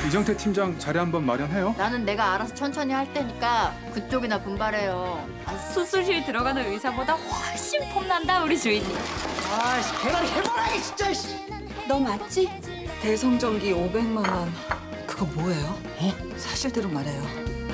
이정태 팀장 자리 한번 마련해요. 나는 내가 알아서 천천히 할 테니까 그쪽이나 분발해요. 수술실 들어가는 의사보다 훨씬 폼난다 우리 주인님. 아씨, 걔가 해보라기 진짜. 너 맞지? 대성전기 500만 원. 그거 뭐예요? 사실대로 말해요.